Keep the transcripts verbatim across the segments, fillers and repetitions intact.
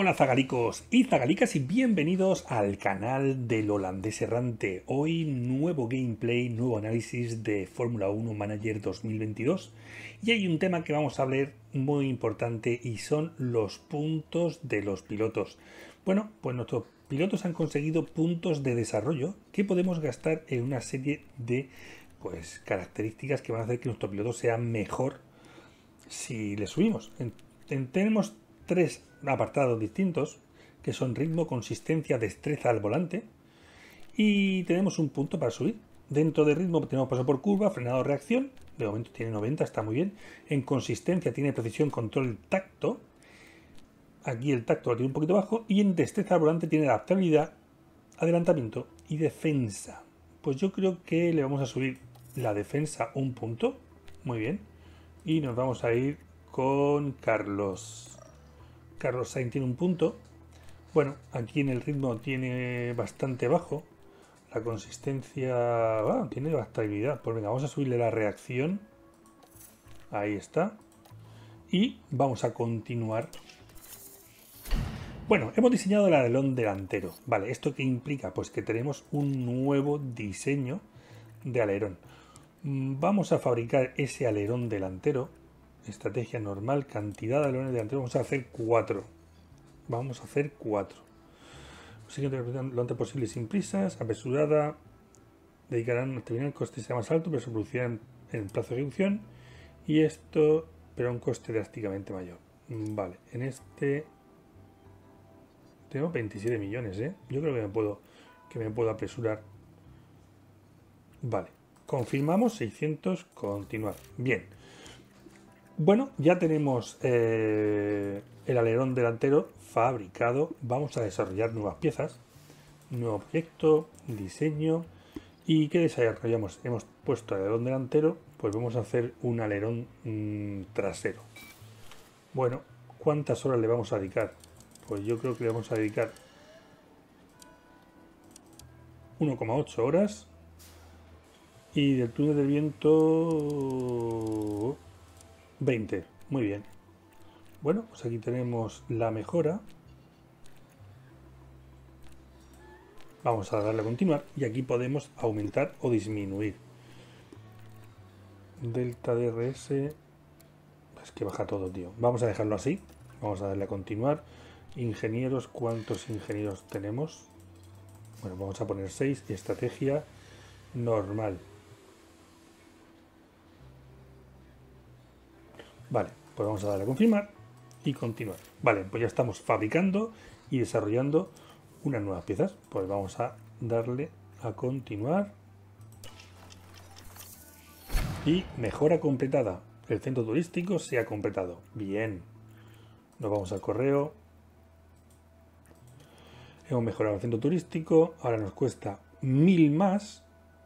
Hola zagalicos y zagalicas y bienvenidos al canal del holandés errante. Hoy nuevo gameplay, nuevo análisis de Fórmula uno Manager dos mil veintidós y hay un tema que vamos a hablar muy importante y son los puntos de los pilotos. Bueno, pues nuestros pilotos han conseguido puntos de desarrollo que podemos gastar en una serie de pues, características que van a hacer que nuestro piloto sea mejor si le subimos. En, en, tenemos tres apartados distintos que son ritmo, consistencia, destreza al volante y tenemos un punto para subir. Dentro de ritmo tenemos paso por curva, frenado, reacción, de momento tiene noventa, está muy bien. En consistencia tiene precisión, control, tacto, aquí el tacto lo tiene un poquito bajo, y en destreza al volante tiene adaptabilidad, adelantamiento y defensa. Pues yo creo que le vamos a subir la defensa un punto, muy bien, y nos vamos a ir con Carlos. Carlos Sainz tiene un punto. Bueno, aquí en el ritmo tiene bastante bajo. La consistencia ah, tiene estabilidad. Pues venga, vamos a subirle la reacción. Ahí está. Y vamos a continuar. Bueno, hemos diseñado el alerón delantero. Vale, ¿esto qué implica? Pues que tenemos un nuevo diseño de alerón. Vamos a fabricar ese alerón delantero. Estrategia normal, cantidad de alerones delanteros. Vamos a hacer cuatro. Vamos a hacer cuatro. Lo antes posible sin prisas, apresurada. Dedicarán a terminar el coste sea más alto, pero se producirá en, en plazo de ejecución. Y esto, pero a un coste drásticamente mayor. Vale, en este tengo veintisiete millones, ¿eh? Yo creo que me puedo, que me puedo apresurar. Vale, confirmamos seiscientos, continuar. Bien. Bueno, ya tenemos eh, el alerón delantero fabricado. Vamos a desarrollar nuevas piezas. Nuevo proyecto, diseño. ¿Y qué desarrollamos? Hemos puesto el alerón delantero, pues vamos a hacer un alerón mmm, trasero. Bueno, ¿cuántas horas le vamos a dedicar? Pues yo creo que le vamos a dedicar uno coma ocho horas. Y del túnel del viento veinte, muy bien. Bueno, pues aquí tenemos la mejora. Vamos a darle a continuar y aquí podemos aumentar o disminuir. Delta D R S, es que baja todo, tío. Vamos a dejarlo así. Vamos a darle a continuar. Ingenieros, ¿cuántos ingenieros tenemos? Bueno, vamos a poner seis y estrategia normal. Vale, pues vamos a darle a confirmar y continuar. Vale, pues ya estamos fabricando y desarrollando unas nuevas piezas. Pues vamos a darle a continuar. Y mejora completada. El centro turístico se ha completado. Bien. Nos vamos al correo. Hemos mejorado el centro turístico. Ahora nos cuesta mil más.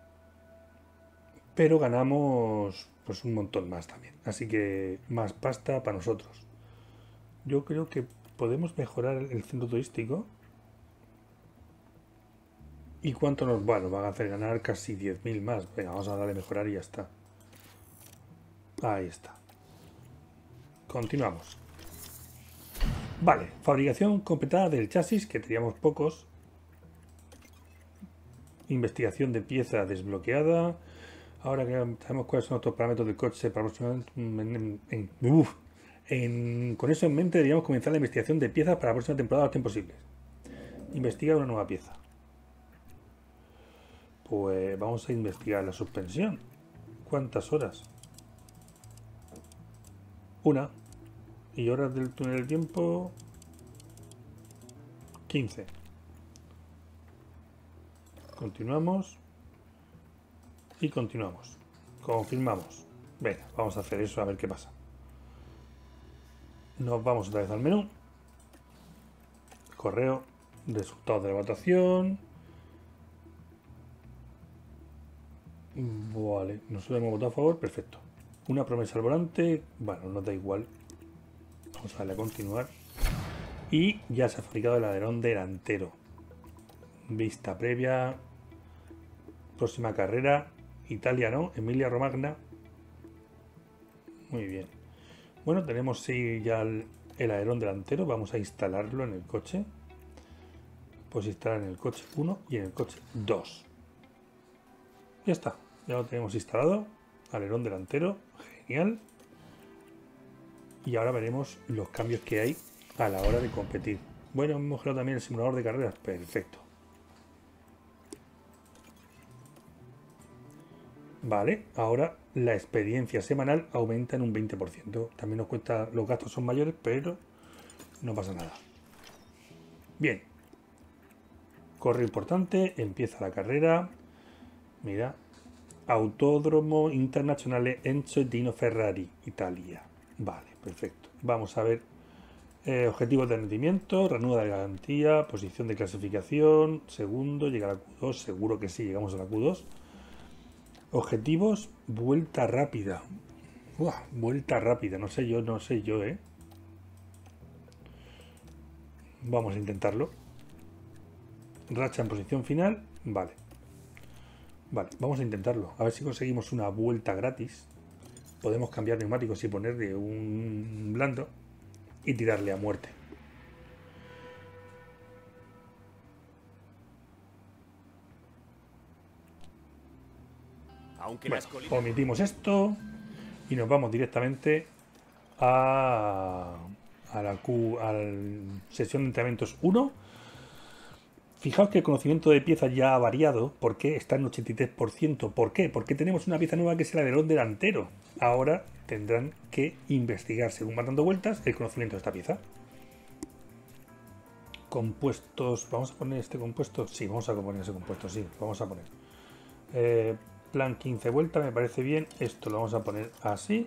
Pero ganamos pues un montón más también. Así que más pasta para nosotros. Yo creo que podemos mejorar el centro turístico. ¿Y cuánto nos va? Nos van a hacer ganar casi diez mil más. Venga, vamos a darle a mejorar y ya está. Ahí está. Continuamos. Vale, fabricación completada del chasis, que teníamos pocos. Investigación de pieza desbloqueada. Ahora que sabemos cuáles son nuestros parámetros del coche para aproximadamente... En, en, uf, en, con eso en mente deberíamos comenzar la investigación de piezas para la próxima temporada lo antes posible. Investigar una nueva pieza. Pues vamos a investigar la suspensión. ¿Cuántas horas? Una. Y horas del túnel del tiempo... quince. Continuamos. Y continuamos. Confirmamos. Venga, vamos a hacer eso a ver qué pasa. Nos vamos otra vez al menú. Correo. Resultados de la votación. Vale, nosotros hemos votado a favor. Perfecto. Una promesa al volante. Bueno, nos da igual. Vamos a darle a continuar. Y ya se ha fabricado el alerón delantero. Vista previa. Próxima carrera. Italia, ¿no? Emilia Romagna. Muy bien. Bueno, tenemos sí, ya el, el alerón delantero. Vamos a instalarlo en el coche. Pues instalar en el coche uno y en el coche dos. Ya está, ya lo tenemos instalado. Alerón delantero, genial. Y ahora veremos los cambios que hay a la hora de competir. Bueno, hemos mejorado también el simulador de carreras, perfecto. Vale, ahora la experiencia semanal aumenta en un veinte por ciento. También nos cuesta, los gastos son mayores, pero no pasa nada. Bien. Corre importante, empieza la carrera. Mira. Autódromo Internazionale Enzo Dino Ferrari, Italia. Vale, perfecto. Vamos a ver eh, objetivos de rendimiento, ranura de garantía, posición de clasificación, segundo, llegar a Q dos, seguro que sí, llegamos a la Q dos. Objetivos, vuelta rápida. Uah, vuelta rápida, no sé yo, no sé yo, ¿eh? Vamos a intentarlo. Racha en posición final, vale. Vale, vamos a intentarlo. A ver si conseguimos una vuelta gratis. Podemos cambiar neumáticos y ponerle un blando y tirarle a muerte. Aunque bueno, omitimos esto y nos vamos directamente a, a la Q, a la sesión de entrenamientos uno. Fijaos que el conocimiento de piezas ya ha variado. ¿Por qué? Está en ochenta y tres por ciento. ¿Por qué? Porque tenemos una pieza nueva que es el alerón delantero. Ahora tendrán que investigar, según van dando vueltas, el conocimiento de esta pieza. Compuestos. ¿Vamos a poner este compuesto? Sí, vamos a poner ese compuesto, sí, vamos a poner. Eh, plan quince vueltas, me parece bien. Esto lo vamos a poner así.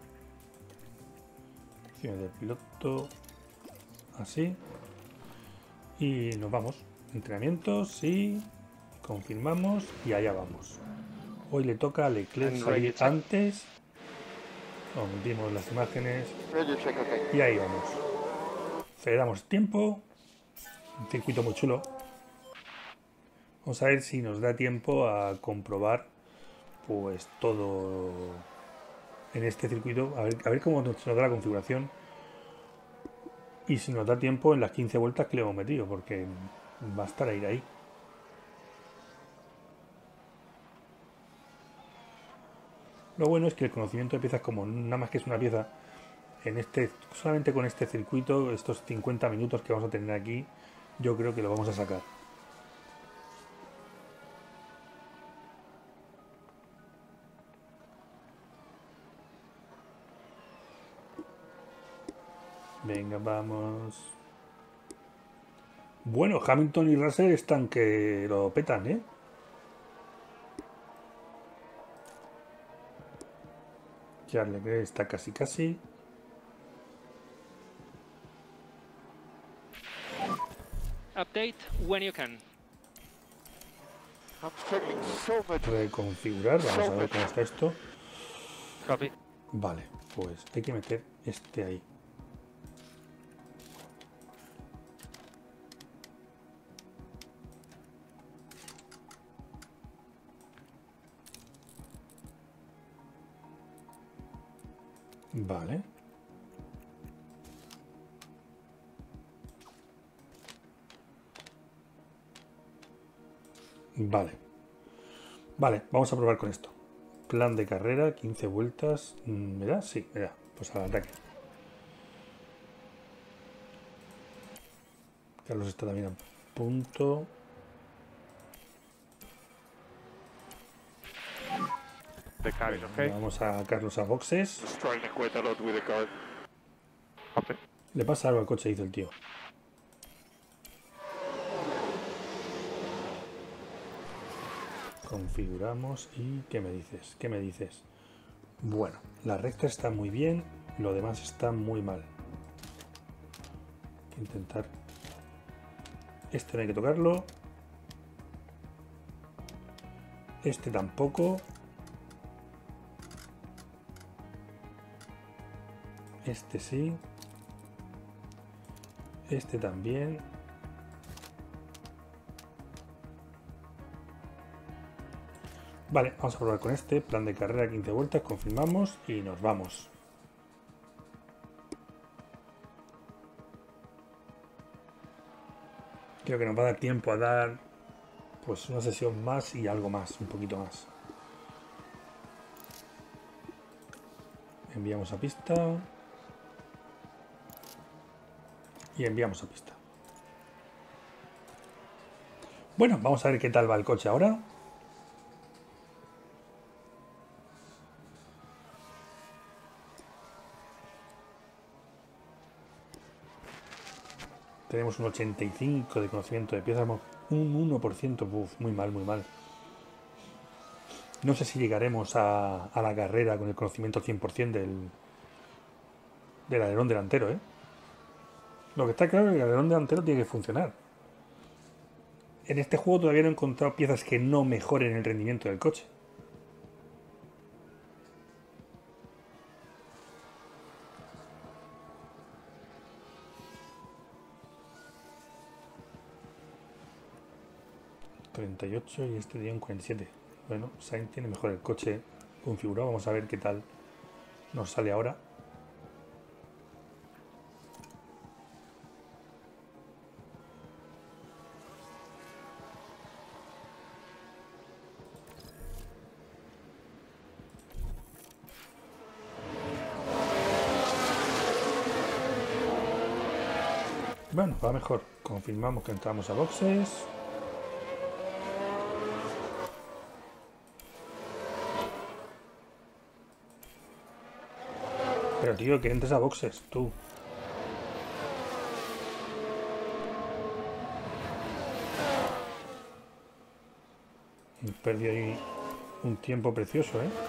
Opciones de piloto. Así. Y nos vamos. Entrenamientos, sí. Confirmamos y allá vamos. Hoy le toca a Leclerc salir antes. Omitimos las imágenes. Y ahí vamos. Aceleramos tiempo. Un circuito muy chulo. Vamos a ver si nos da tiempo a comprobar pues todo en este circuito. A ver, a ver cómo nos da la configuración. Y si nos da tiempo en las quince vueltas que le hemos metido. Porque va a estar ahí, ahí. Lo bueno es que el conocimiento de piezas, como nada más que es una pieza, en este, solamente con este circuito, estos cincuenta minutos que vamos a tener aquí, yo creo que lo vamos a sacar. Venga, vamos. Bueno, Hamilton y Russell están que lo petan, ¿eh? Charles Leclerc está casi casi. Update when you can. Reconfigurar, vamos a ver cómo está esto. Copy. Vale, pues hay que meter este ahí. Vale. Vale. Vale, vamos a probar con esto. Plan de carrera, quince vueltas. ¿Me da? Sí, me da. Pues al ataque. Carlos está también a punto. The car is okay. Vamos a Carlos a boxes. Struggling quite a lot with the car. Okay. Le pasa algo al coche, dice el tío. Configuramos y ¿qué me dices? ¿Qué me dices? Bueno, la recta está muy bien, lo demás está muy mal. Hay que intentar. Este no hay que tocarlo. Este tampoco. Este sí. Este también. Vale, vamos a probar con este. Plan de carrera quince vueltas. Confirmamos y nos vamos. Creo que nos va a dar tiempo a dar pues una sesión más y algo más, un poquito más. Enviamos a pista. Y enviamos a pista. Bueno, vamos a ver qué tal va el coche ahora. Tenemos un ochenta y cinco de conocimiento de piezas, un uno por ciento, uf, muy mal, muy mal. No sé si llegaremos a, a la carrera con el conocimiento al cien por ciento del, del alerón delantero, ¿eh? Lo que está claro es que el alerón delantero tiene que funcionar. En este juego todavía no he encontrado piezas que no mejoren el rendimiento del coche. treinta y ocho y este día un cuarenta y siete. Bueno, Sainz tiene mejor el coche configurado. Vamos a ver qué tal nos sale ahora. Bueno, va mejor. Confirmamos que entramos a boxes. Pero tío, que entres a boxes, tú. Perdí ahí un tiempo precioso, ¿eh?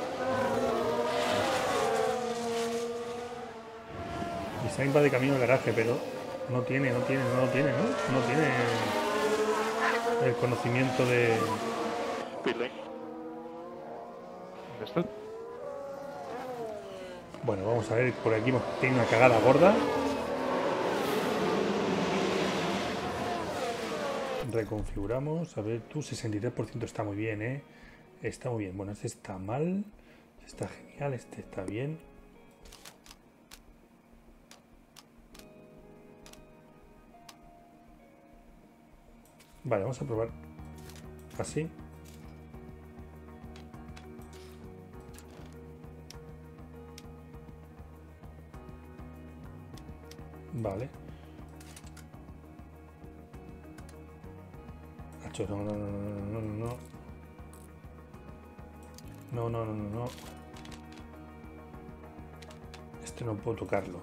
Y Sainz va de camino al garaje, pero no tiene, no tiene, no lo tiene, ¿no? No tiene el conocimiento de... Understood. Bueno, vamos a ver, por aquí hemos tenido una cagada gorda. Reconfiguramos, a ver, tú sesenta y tres por ciento está muy bien, ¿eh? Está muy bien. Bueno, este está mal, este está genial, este está bien. Vale, vamos a probar así. Vale. Hacho, no, no, no, no, no, no. No, no, no, no, no. Este no puedo tocarlo.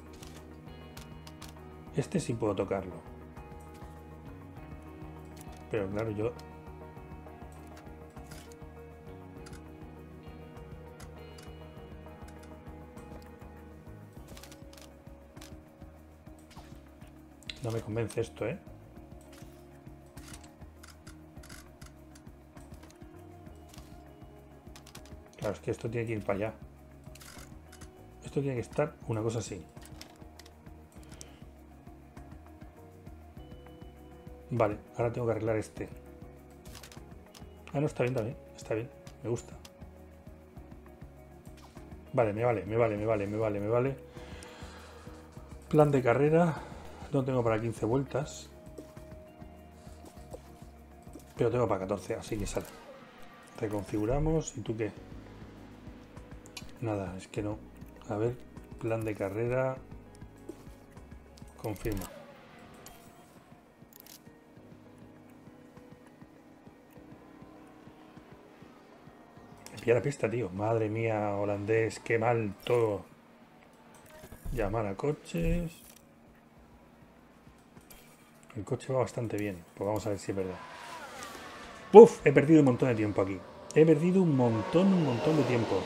Este sí puedo tocarlo. Pero claro, yo... No me convence esto, ¿eh? Claro, es que esto tiene que ir para allá. Esto tiene que estar una cosa así. Vale, ahora tengo que arreglar este. Ah, no, está bien, está bien, está bien, me gusta. Vale, me vale, me vale, me vale, me vale, me vale. Plan de carrera. No tengo para quince vueltas. Pero tengo para catorce, así que sale. Reconfiguramos. ¿Y tú qué? Nada, es que no. A ver, plan de carrera. Confirma. Enviar a pista, tío. Madre mía, holandés, qué mal todo. Llamar a coches. El coche va bastante bien. Pues vamos a ver si es verdad. ¡Puf! He perdido un montón de tiempo aquí. He perdido un montón, un montón de tiempo.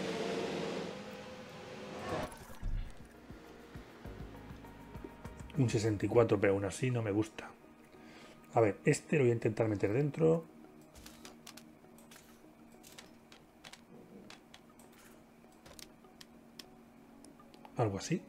Un sesenta y cuatro, pero aún así no me gusta. A ver, este lo voy a intentar meter dentro. Algo así.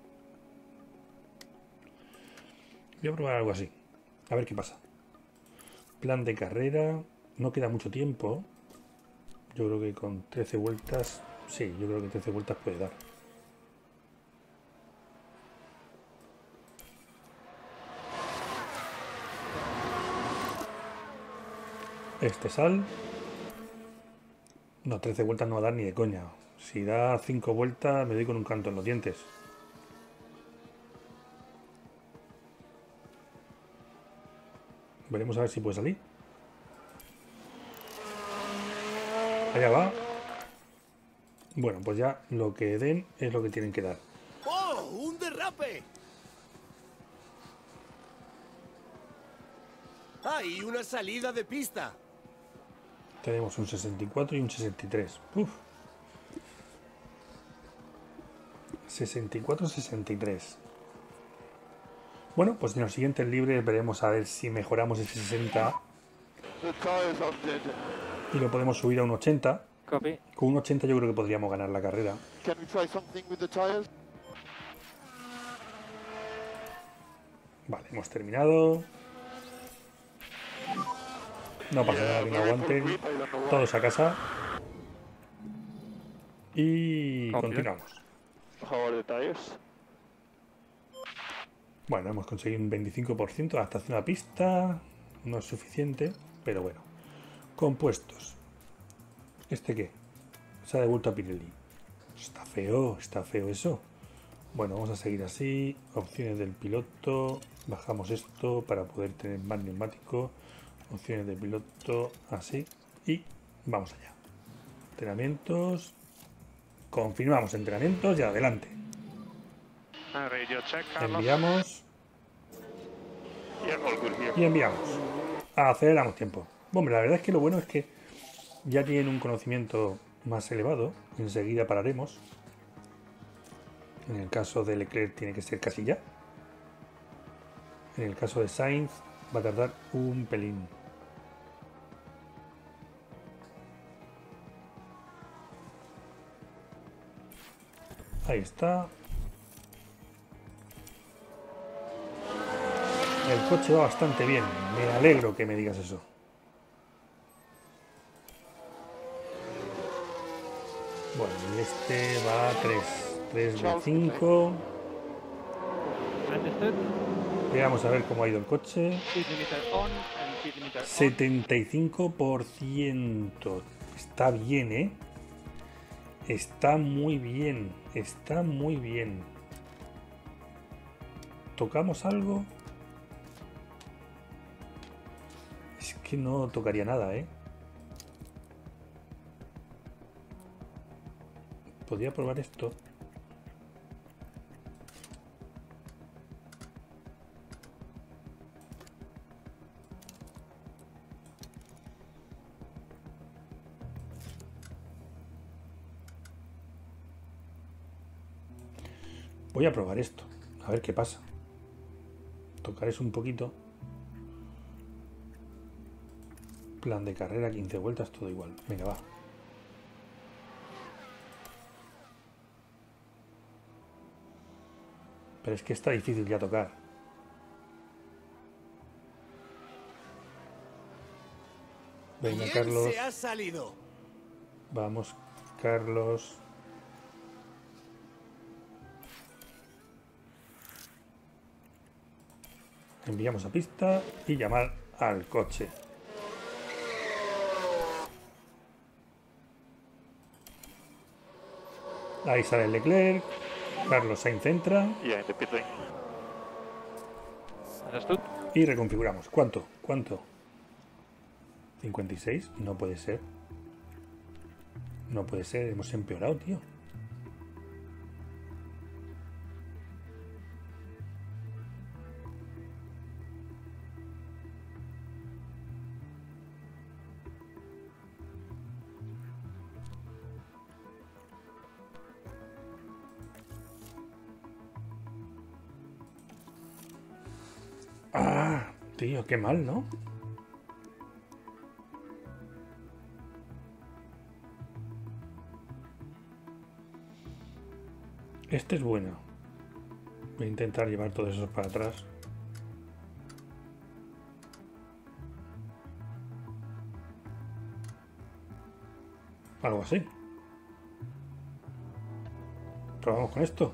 Voy a probar algo así. A ver qué pasa. Plan de carrera. No queda mucho tiempo. Yo creo que con trece vueltas... Sí, yo creo que trece vueltas puede dar. Este sal. No, trece vueltas no va a dar ni de coña. Si da cinco vueltas me doy con un canto en los dientes. Veremos a ver si puede salir. Allá va. Bueno, pues ya lo que den es lo que tienen que dar. ¡Oh! ¡Un derrape! ¡Hay una salida de pista! Tenemos un sesenta y cuatro y un sesenta y tres. Uf. sesenta y cuatro, sesenta y tres. Bueno, pues en los siguientes libres veremos a ver si mejoramos ese sesenta y lo podemos subir a un ochenta. Copy. Con un ochenta yo creo que podríamos ganar la carrera. Vale, hemos terminado. No pasa nada, que no aguanten. Todos a casa. Y Copy. continuamos. Bueno, hemos conseguido un veinticinco por ciento de adaptación a la pista. No es suficiente, pero bueno. Compuestos. ¿Este qué? Se ha devuelto a Pirelli. Está feo, está feo eso. Bueno, vamos a seguir así. Opciones del piloto. Bajamos esto para poder tener más neumático. Opciones del piloto, así. Y vamos allá. Entrenamientos. Confirmamos entrenamientos y adelante. Radio check, Carlos. Enviamos. Yeah, all good here. Y enviamos. Aceleramos tiempo. Hombre, la verdad es que lo bueno es que ya tienen un conocimiento más elevado. Enseguida pararemos. En el caso de Leclerc tiene que ser casi ya. En el caso de Sainz va a tardar un pelín. Ahí está. El coche va bastante bien. Me alegro que me digas eso. Bueno, y este va a tres. tres de cinco. Understood. Vamos a ver cómo ha ido el coche. Speed limiter on and speed limiter on. setenta y cinco por ciento. Está bien, ¿eh? Está muy bien. Está muy bien. ¿Tocamos algo? Es que no tocaría nada, ¿eh? Podría probar esto. Voy a probar esto, a ver qué pasa. Tocar eso un poquito. Plan de carrera, quince vueltas, todo igual. Venga, va. Pero es que está difícil ya tocar. Venga, Bien Carlos. se ha salido. Vamos, Carlos. Enviamos a pista y llamar al coche. Ahí sale Leclerc. Carlos Sainz entra Yeah, in the pit lane. Understood. y reconfiguramos. ¿Cuánto? ¿Cuánto? cincuenta y seis. No puede ser. No puede ser. Hemos empeorado, tío. Ah, tío, qué mal, ¿no? Este es bueno. Voy a intentar llevar todos esos para atrás. Algo así. Probamos con esto.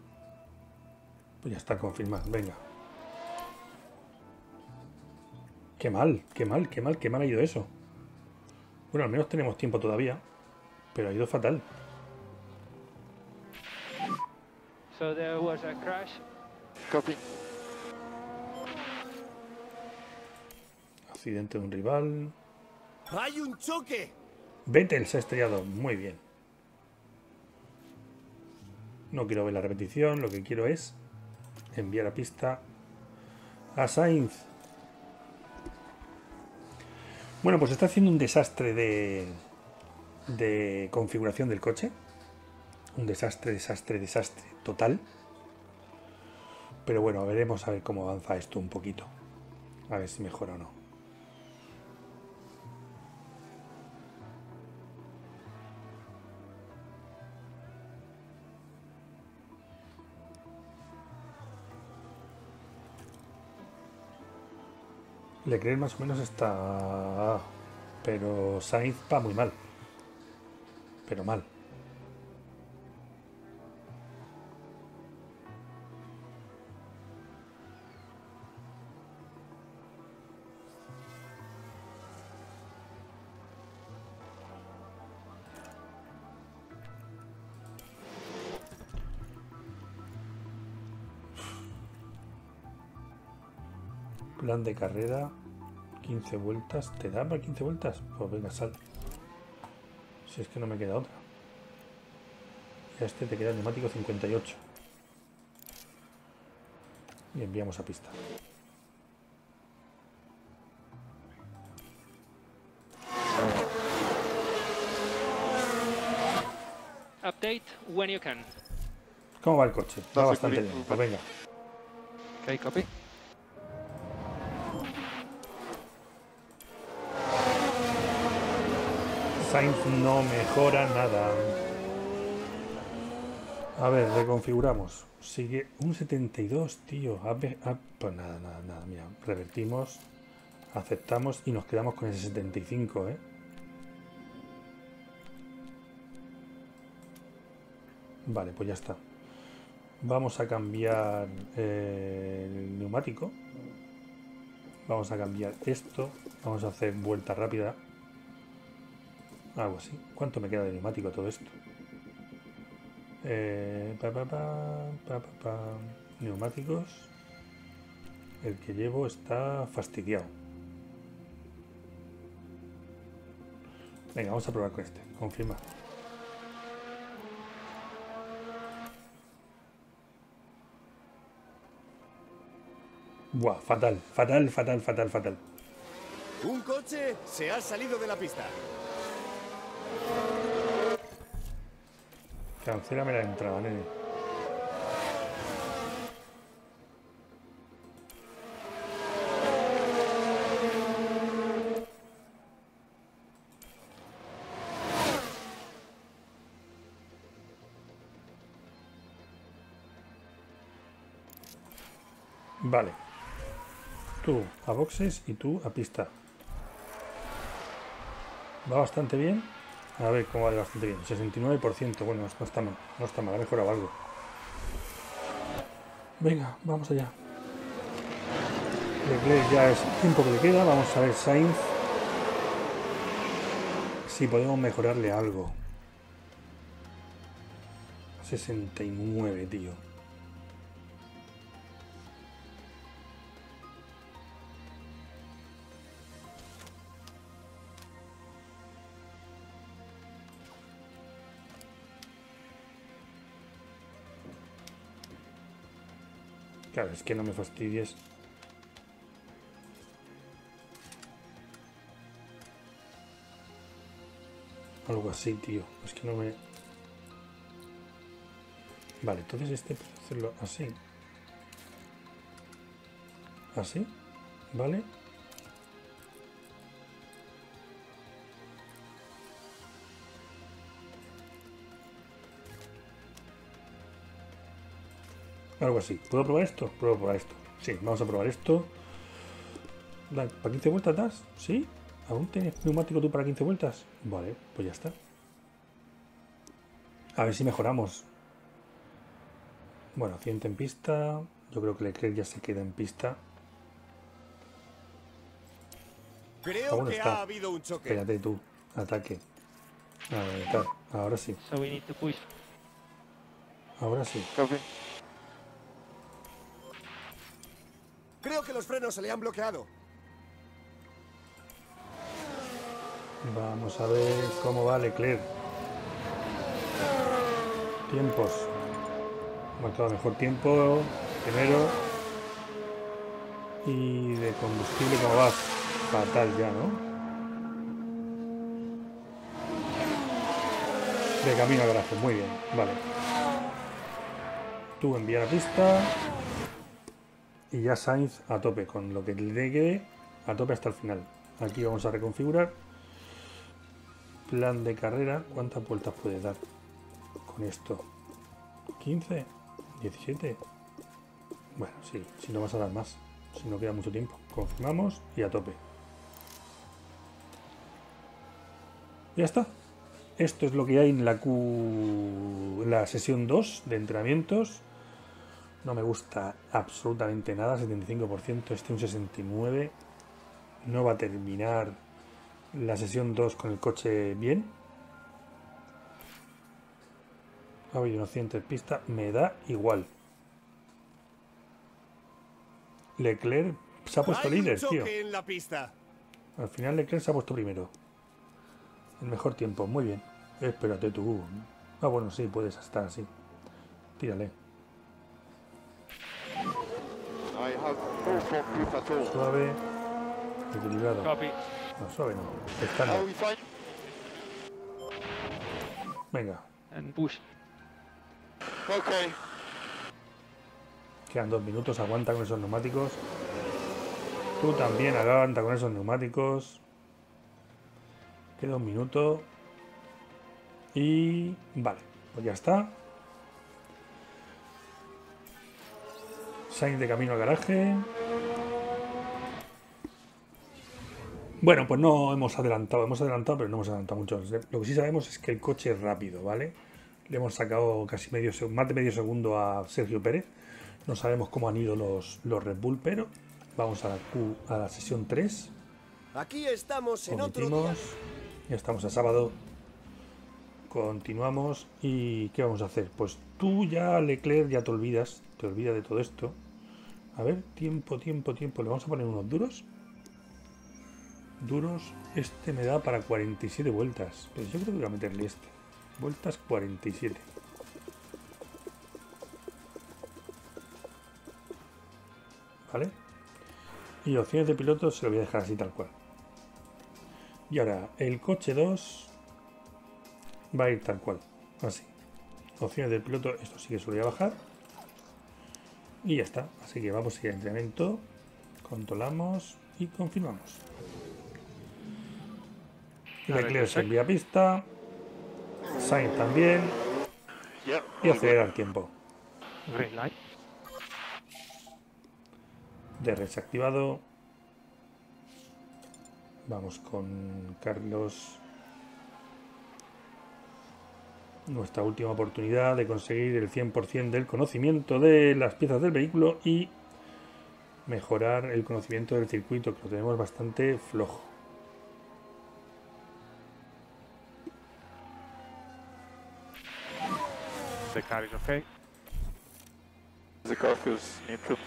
Pues ya está confirmado. Venga. Qué mal, qué mal, qué mal, qué mal ha ido eso. Bueno, al menos tenemos tiempo todavía. Pero ha ido fatal. So there was a crash. Copy. Accidente de un rival. ¡Hay un choque! Vettel se ha estrellado. Muy bien. No quiero ver la repetición. Lo que quiero es enviar a pista a Sainz. Bueno, pues está haciendo un desastre de, de configuración del coche. Un desastre, desastre, desastre total. Pero bueno, veremos a ver cómo avanza esto un poquito. A ver si mejora o no. Leclerc más o menos está... Pero Sainz va muy mal. Pero mal. Plan de carrera, quince vueltas. ¿Te da para quince vueltas? Pues venga, sal. Si es que no me queda otra. Y a este te queda el neumático cincuenta y ocho. Y enviamos a pista. Update when you can. ¿Cómo va el coche? Va No, bastante sí, bien. sí. Pues venga. Okay, copy. Sainz no mejora nada. A ver, reconfiguramos. Sigue un setenta y dos, tío. A ver, a- pues nada, nada, nada. Mira, revertimos, aceptamos y nos quedamos con ese setenta y cinco, ¿eh? Vale, pues ya está. Vamos a cambiar eh, el neumático. Vamos a cambiar esto. Vamos a hacer vuelta rápida. Algo así. ¿Cuánto me queda de neumático todo esto? Eh, pa, pa, pa, pa, pa, pa. Neumáticos. El que llevo está fastidiado. Venga, vamos a probar con este. Confirma. Buah, fatal, fatal, fatal, fatal, fatal. Un coche se ha salido de la pista. Cancélame la entrada, nene. Vale. Tú a boxes y tú a pista. Va bastante bien. A ver cómo va de bastante bien. sesenta y nueve por ciento. Bueno, no está mal. No está mal. Ha mejorado algo. Venga, vamos allá. Leclerc ya es tiempo que le queda. Vamos a ver Sainz. Si podemos mejorarle algo. sesenta y nueve, tío. Claro, es que no me fastidies. Algo así, tío. Es que no me... Vale, entonces este puedo hacerlo así. Así. Vale. Algo así. ¿Puedo probar esto? Puedo probar esto. Sí, vamos a probar esto. Da- ¿Para quince vueltas das? ¿Sí? ¿Aún tienes neumático tú para quince vueltas? Vale, pues ya está. A ver si mejoramos. Bueno, accidente en pista. Yo creo que Leclerc ya se queda en pista. Creo Aún que está. ha habido un choque. Espérate tú. Ataque. A ver, tal. Ahora sí. So we need to push. Ahora sí. Copy. Creo que los frenos se le han bloqueado. Vamos a ver cómo va Leclerc. Tiempos. Marcado mejor tiempo. Primero. Y de combustible, ¿cómo vas? Fatal ya, ¿no? De camino al garaje, muy bien, vale. Tú envía la pista. Y ya Sainz a tope, con lo que le quede a tope hasta el final. Aquí vamos a reconfigurar. Plan de carrera, ¿cuántas vueltas puede dar con esto? ¿quince? ¿diecisiete? Bueno, sí, si no vas a dar más, si no queda mucho tiempo. Confirmamos y a tope. Ya está. Esto es lo que hay en la Q, en la sesión dos de entrenamientos. No me gusta absolutamente nada, setenta y cinco por ciento, este un sesenta y nueve por ciento. No va a terminar la sesión dos con el coche bien. Ha habido un accidente en pista, me da igual. Leclerc se ha puesto Hay un líder, choque tío. en la pista. Al final Leclerc se ha puesto primero. El mejor tiempo, muy bien. Espérate tú. Ah, bueno, sí, puedes estar así. Tírale. Suave. Equilibrado. Copy. No, suave no. Estándar. Venga. And push. Quedan dos minutos. Aguanta con esos neumáticos. Tú también aguanta con esos neumáticos. Queda un minuto. Y... vale. Pues ya está. Sainz de camino al garaje. Bueno, pues no hemos adelantado, hemos adelantado, pero no hemos adelantado mucho. Lo que sí sabemos es que el coche es rápido, ¿vale? Le hemos sacado casi medio más de medio segundo a Sergio Pérez. No sabemos cómo han ido los, los Red Bull, pero vamos a la, Q, a la sesión tres. Aquí estamos en otro día. Omitimos. Ya estamos a sábado. Continuamos. ¿Y qué vamos a hacer? Pues tú ya, Leclerc, ya te olvidas. Te olvidas de todo esto. A ver, tiempo, tiempo, tiempo. Le vamos a poner unos duros. Duros. Este me da para cuarenta y siete vueltas. Pero yo creo que voy a meterle este. Vueltas cuarenta y siete. ¿Vale? Y opciones de piloto se lo voy a dejar así tal cual. Y ahora, el coche dos va a ir tal cual. Así. Opciones del piloto, esto sí que se lo voy a bajar. Y ya está. Así que vamos a ir a entrenamiento. Controlamos y confirmamos. Leclerc se envía a pista. Sainz también. Y acelerar tiempo. Green light. D R S activado. Vamos con Carlos. Nuestra última oportunidad de conseguir el cien por cien del conocimiento de las piezas del vehículo y mejorar el conocimiento del circuito, que lo tenemos bastante flojo. The car is okay. The car feels neutral.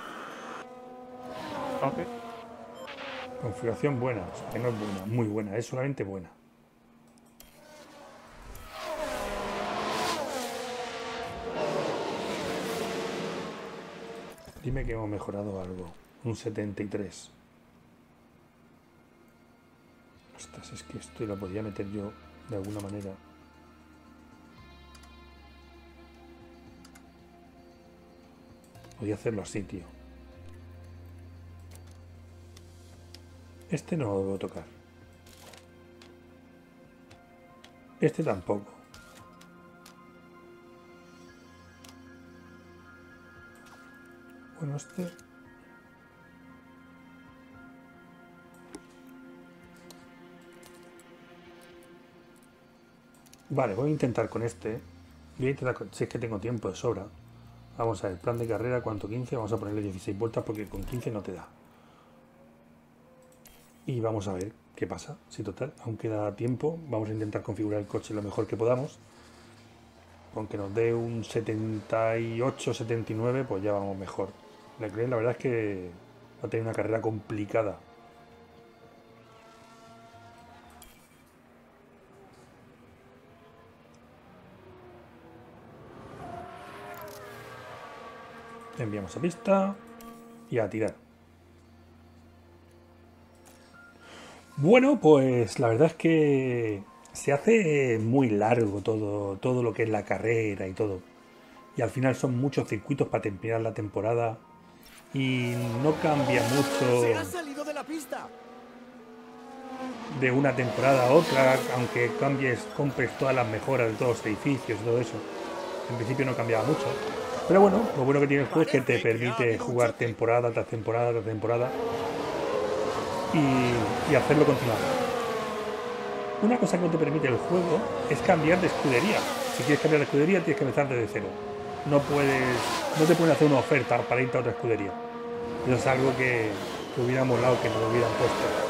Okay. Configuración buena, o sea, que no es buena, muy buena, es solamente buena. Dime que hemos mejorado algo. Un setenta y tres. Ostras, es que esto lo podía meter yo de alguna manera. Podía hacerlo así, tío. Este no lo debo tocar. Este tampoco. Bueno, este... Vale, voy a intentar con este. Voy a intentar con... Si es que tengo tiempo de sobra. Vamos a ver, plan de carrera, ¿cuánto? quince. Vamos a ponerle dieciséis vueltas porque con quince no te da. Y vamos a ver qué pasa. Si total, aún queda tiempo, vamos a intentar configurar el coche lo mejor que podamos. Aunque nos dé un setenta y ocho, setenta y nueve, pues ya vamos mejor. Leclerc, la verdad es que va a tener una carrera complicada. Enviamos a pista y a tirar. Bueno, pues la verdad es que se hace muy largo todo, todo lo que es la carrera y todo. Y al final son muchos circuitos para terminar la temporada. Y no cambia mucho ¡Se ha salido de la pista! de una temporada a otra, aunque cambies, compres todas las mejoras de todos los edificios y todo eso. En principio no cambiaba mucho. Pero bueno, lo bueno que tiene el juego es que te permite jugar temporada tras temporada tras temporada y, y hacerlo continuar. Una cosa que no te permite el juego es cambiar de escudería. Si quieres cambiar de escudería tienes que empezar desde cero. No puedes, no te pueden hacer una oferta para irte a otra escudería. Eso es algo que, que hubiera molado que nos lo hubieran puesto.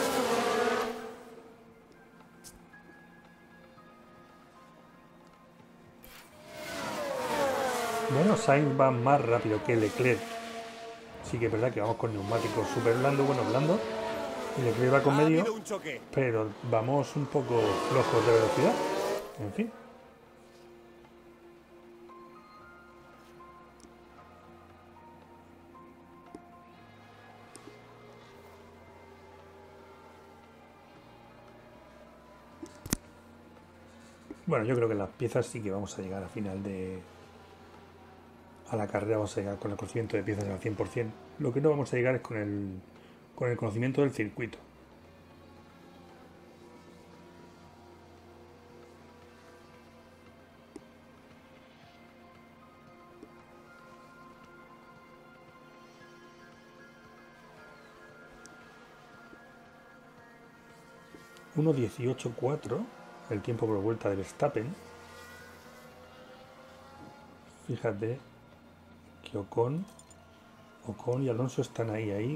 Bueno, Sainz va más rápido que Leclerc. Sí que es verdad que vamos con neumáticos súper blandos, bueno, blandos. Y Leclerc va con medio, pero vamos un poco flojos de velocidad. En fin. Bueno, yo creo que las piezas sí que vamos a llegar al final de... A la carrera vamos a llegar con el conocimiento de piezas al cien por cien. Lo que no vamos a llegar es con el, con el conocimiento del circuito. uno dieciocho cuatro, el tiempo por vuelta de Verstappen. Fíjate que Ocon, Ocon y Alonso están ahí, ahí.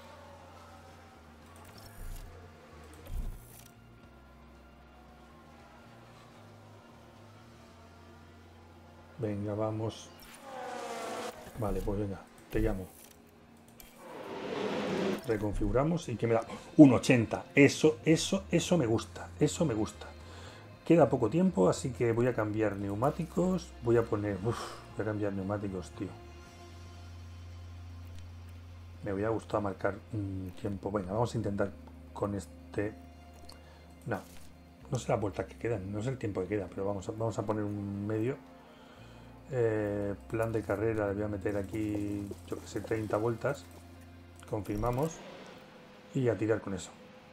Venga, vamos. Vale, pues venga, te llamo. Reconfiguramos y que me da un ochenta. Eso, eso, eso me gusta. Eso me gusta. Queda poco tiempo, así que voy a cambiar neumáticos. Voy a poner... Uf, voy a cambiar neumáticos, tío. Me hubiera gustado marcar un tiempo. Venga, vamos a intentar con este... No, no sé las vueltas que quedan. No sé el tiempo que queda, pero vamos a, vamos a poner un medio. Eh, plan de carrera, le voy a meter aquí, yo que sé, treinta vueltas. Confirmamos. Y a tirar con eso.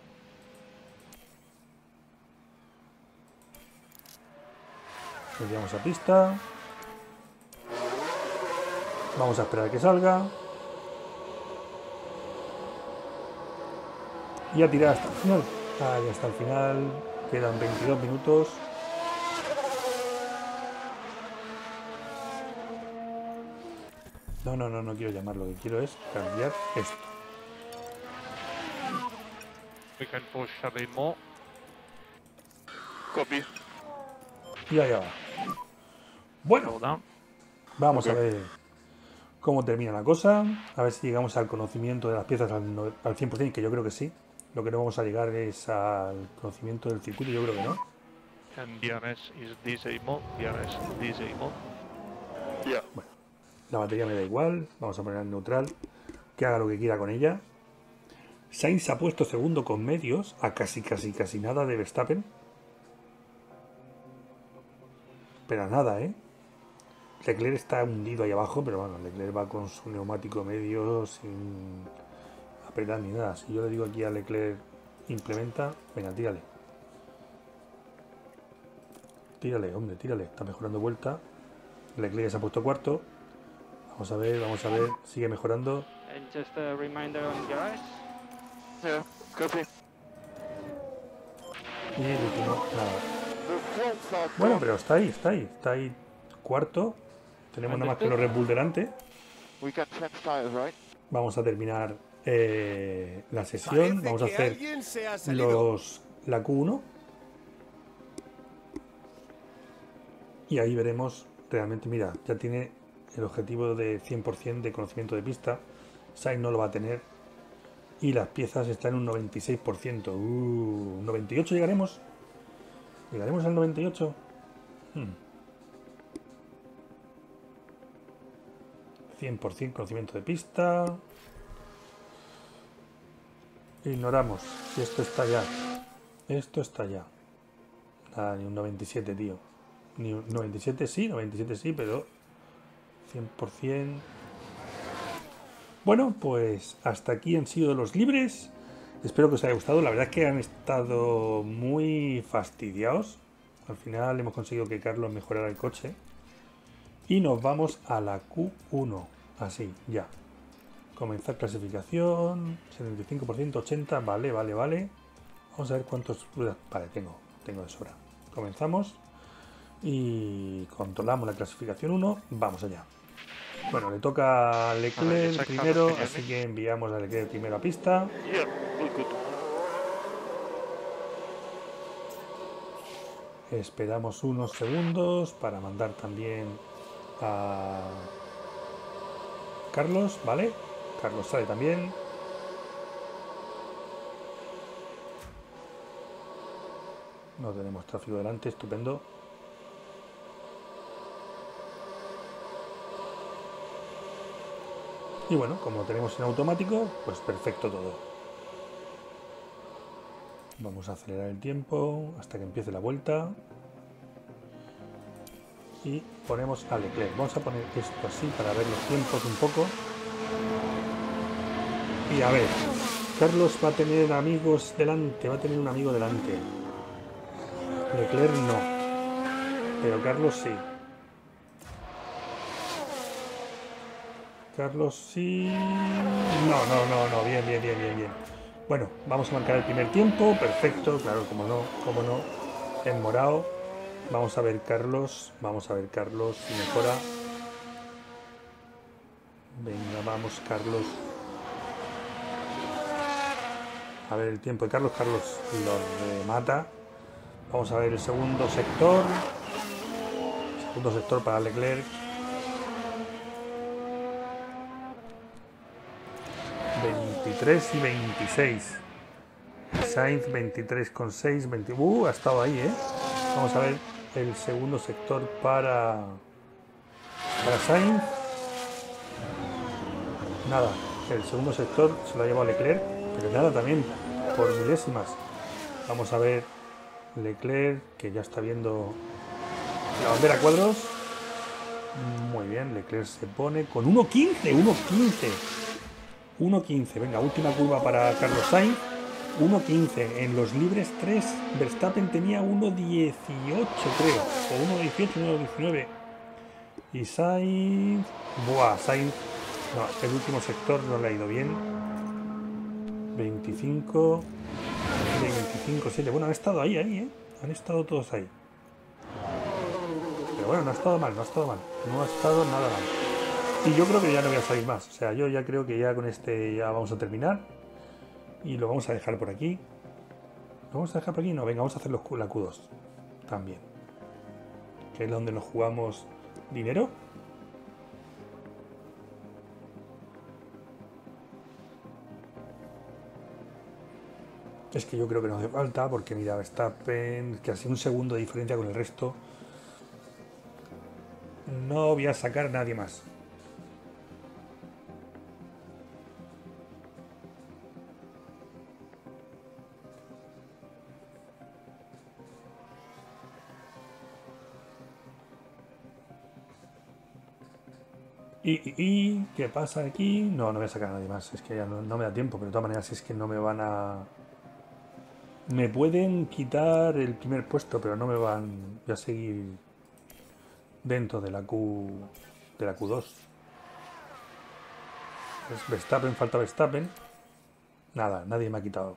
Enviamos a pista. Vamos a esperar a que salga. Y a tirar hasta el final. Ahí hasta el final. Quedan veintidós minutos. No, no, no, no quiero llamar. Lo que quiero es cambiar esto. We can push a bit more. Copy. Y allá va. Bueno, Slow down. vamos Ok. a ver cómo termina la cosa. A ver si llegamos al conocimiento de las piezas al, no- al cien por cien, que yo creo que sí. Lo que no vamos a llegar es al conocimiento del circuito, yo creo que no. And D R S is disable. D R S disable. Yeah. La batería me da igual. Vamos a poner en neutral. Que haga lo que quiera con ella. Sainz se ha puesto segundo con medios. A casi, casi, casi nada de Verstappen. Pero a nada, ¿eh? Leclerc está hundido ahí abajo. Pero bueno, Leclerc va con su neumático medio sin apretar ni nada. Si yo le digo aquí a Leclerc implementa. Venga, tírale. Tírale, hombre, tírale. Está mejorando vuelta. Leclerc ya se ha puesto cuarto. Vamos a ver, vamos a ver. Sigue mejorando. And just a reminder on guys. Yeah. Copy. Y el último, nada. The fronts are Bueno, gone. pero está ahí, está ahí. Está ahí cuarto. Tenemos nada más que los Red Bull delante. We can change tires, right? Vamos a terminar eh, la sesión. Parece Vamos a que hacer alguien se ha salido. los, la Q uno. Y ahí veremos realmente, mira, ya tiene el objetivo de cien por cien de conocimiento de pista. Sainz no lo va a tener. Y las piezas están en un noventa y seis por ciento. Uh, ¿noventa y ocho llegaremos? ¿Llegaremos al noventa y ocho? Hmm. cien por cien conocimiento de pista. Ignoramos. Si esto está ya. Esto está ya. Nada, ni un noventa y siete, tío. Ni un noventa y siete sí, noventa y siete sí, pero cien por cien. Bueno, pues hasta aquí han sido los libres. Espero que os haya gustado. La verdad es que han estado muy fastidiados. Al final hemos conseguido que Carlos mejorara el coche. Y nos vamos a la Q uno. Así, ya. Comenzar clasificación. setenta y cinco por ciento, ochenta. Vale, vale, vale. Vamos a ver cuántos... Vale, tengo, tengo de sobra. Comenzamos. Y controlamos la clasificación uno. Vamos allá. Bueno, le toca a Leclerc primero, así que enviamos a Leclerc primero a pista. Yeah, all good. Esperamos unos segundos para mandar también a Carlos, ¿vale? Carlos sale también. No tenemos tráfico delante, estupendo. Y bueno, como lo tenemos en automático, pues perfecto todo. Vamos a acelerar el tiempo hasta que empiece la vuelta. Y ponemos a Leclerc. Vamos a poner esto así para ver los tiempos un poco. Y a ver, Carlos va a tener amigos delante, va a tener un amigo delante. Leclerc no, pero Carlos sí. Carlos sí... No, no, no, no, bien, bien, bien, bien, bien. Bueno, vamos a marcar el primer tiempo, perfecto, claro, como no, como no, en morado. Vamos a ver Carlos, vamos a ver Carlos si mejora. Venga, vamos Carlos. A ver el tiempo de Carlos, Carlos lo remata. Vamos a ver el segundo sector. Segundo sector para Leclerc. veintitrés y veintiséis. Sainz veintitrés con seis, veinte. Uh, ha estado ahí, ¿eh? Vamos a ver el segundo sector para para Sainz. Nada, el segundo sector se lo ha llevado Leclerc, pero nada también por milésimas. Vamos a ver Leclerc, que ya está viendo la bandera a cuadros. Muy bien, Leclerc se pone con uno quince, uno quince. uno quince, venga, última curva para Carlos Sainz. uno quince, en los libres tres Verstappen tenía uno dieciocho creo, o uno dieciocho, uno diecinueve. Y Sainz, buah, Sainz, no, el último sector no le ha ido bien. veinticinco, veinticinco, siete, bueno, han estado ahí, ahí, ¿eh? Han estado todos ahí. Pero bueno, no ha estado mal, no ha estado mal, no ha estado nada mal. Y yo creo que ya no voy a salir más. O sea, yo ya creo que ya con este ya vamos a terminar. Y lo vamos a dejar por aquí. ¿Lo vamos a dejar por aquí? No, venga, vamos a hacer los, la Q dos también. Que es donde nos jugamos dinero. Es que yo creo que no hace falta, porque mira, Verstappen, que hace un segundo de diferencia con el resto. No voy a sacar a nadie más. Y, y, y, ¿qué pasa aquí? No, no voy a sacar a nadie más. Es que ya no, no me da tiempo, pero de todas maneras es que no me van a... Me pueden quitar el primer puesto, pero no me van... Voy a seguir dentro de la Q... de la Q dos. Es Verstappen, falta Verstappen. Nada, nadie me ha quitado.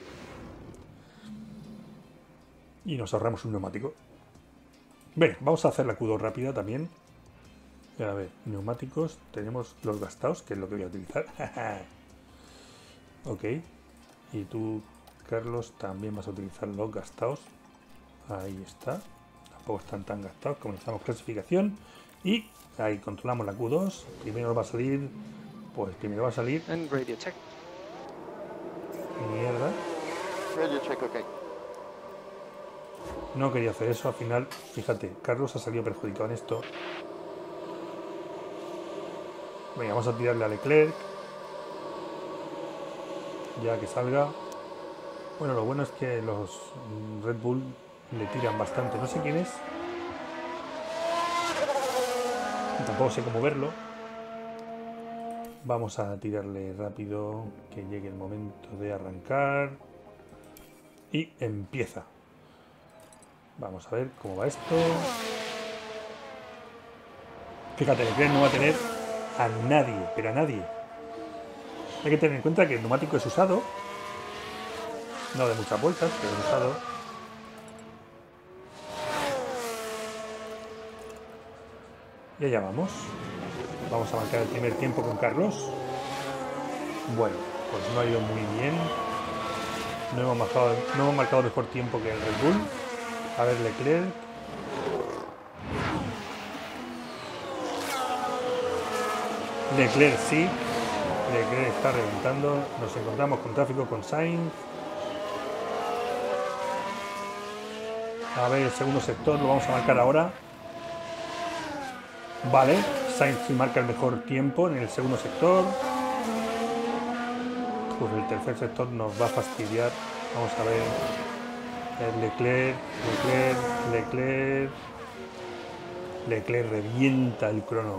Y nos ahorramos un neumático. Bien, vamos a hacer la Q dos rápida también. A ver, neumáticos, tenemos los gastados, que es lo que voy a utilizar. Ok. Y tú, Carlos, también vas a utilizar los gastados. Ahí está. Tampoco están tan gastados. Comenzamos clasificación. Y ahí controlamos la Q dos. Primero va a salir... Pues primero va a salir... And radio check. Mierda. Radio check, ok. No quería hacer eso. Al final, fíjate, Carlos ha salido perjudicado en esto. Venga, vamos a tirarle a Leclerc. Ya que salga. Bueno, lo bueno es que los Red Bull le tiran bastante. No sé quién es. Tampoco sé cómo verlo. Vamos a tirarle rápido, que llegue el momento de arrancar. Y empieza. Vamos a ver cómo va esto. Fíjate, Leclerc no va a tener a nadie, pero a nadie. Hay que tener en cuenta que el neumático es usado. No de muchas vueltas, pero es usado. Y allá vamos. Vamos a marcar el primer tiempo con Carlos. Bueno, pues no ha ido muy bien. No hemos marcado, no hemos marcado mejor tiempo que el Red Bull. A ver, Leclerc. Leclerc sí. Leclerc está reventando. Nos encontramos con tráfico con Sainz. A ver, el segundo sector lo vamos a marcar ahora. Vale, Sainz sí marca el mejor tiempo en el segundo sector. Pues el tercer sector nos va a fastidiar. Vamos a ver. Leclerc, Leclerc, Leclerc. Leclerc revienta el crono.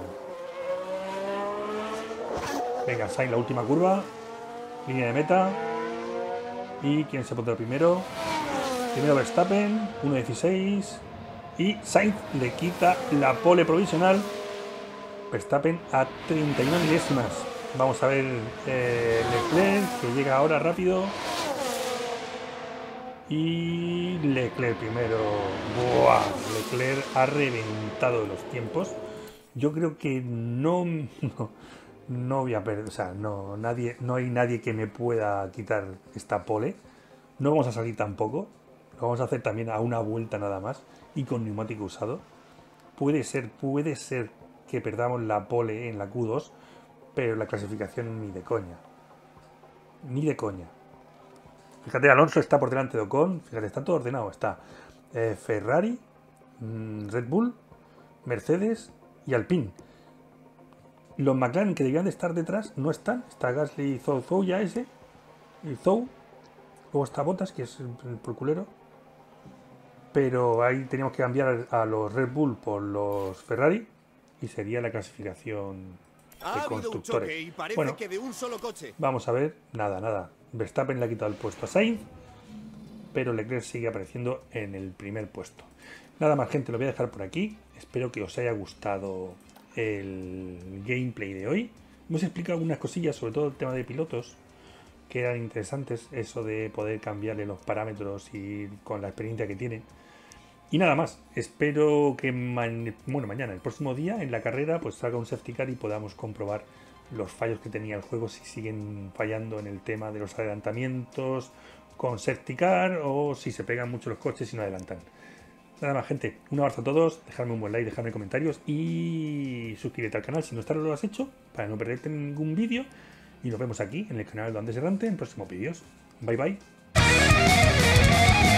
Venga, Sainz, la última curva. Línea de meta. ¿Y quién se pondrá primero? Primero Verstappen, uno dieciséis. Y Sainz le quita la pole provisional. Verstappen a treinta y una milésimas. Vamos a ver eh, Leclerc, que llega ahora rápido. Y Leclerc primero. ¡Buah! Leclerc ha reventado los tiempos. Yo creo que no, no, no voy a perder. O sea, no, nadie, no hay nadie que me pueda quitar esta pole. No vamos a salir tampoco. Lo vamos a hacer también a una vuelta nada más. Y con neumático usado. Puede ser, puede ser que perdamos la pole en la Q dos. Pero la clasificación ni de coña. Ni de coña. Fíjate, Alonso está por delante de Ocon. Fíjate, está todo ordenado. Está eh, Ferrari, mmm, Red Bull, Mercedes y Alpine. Los McLaren que debían de estar detrás no están. Está Gasly y Zhou, Zhou ya ese. Y Zhou. Luego está Bottas, que es el, el procurero. Pero ahí teníamos que cambiar a los Red Bull por los Ferrari. Y sería la clasificación de constructores. Y parece bueno, que de un solo coche. Vamos a ver. Nada, nada. Verstappen le ha quitado el puesto a Sainz, pero Leclerc sigue apareciendo en el primer puesto. Nada más, gente, lo voy a dejar por aquí. Espero que os haya gustado el gameplay de hoy. Hemos explicado algunas cosillas, sobre todo el tema de pilotos, que eran interesantes, eso de poder cambiarle los parámetros y con la experiencia que tiene. Y nada más, espero que ma bueno, mañana, el próximo día, en la carrera, pues salga un safety car y podamos comprobar los fallos que tenía el juego, si siguen fallando en el tema de los adelantamientos con safety car o si se pegan mucho los coches y no adelantan. Nada más, gente, un abrazo a todos, dejadme un buen like, dejadme comentarios y suscríbete al canal si no lo has hecho para no perderte ningún vídeo, y nos vemos aquí en el canal de Andes Errante en próximos vídeos. Bye bye.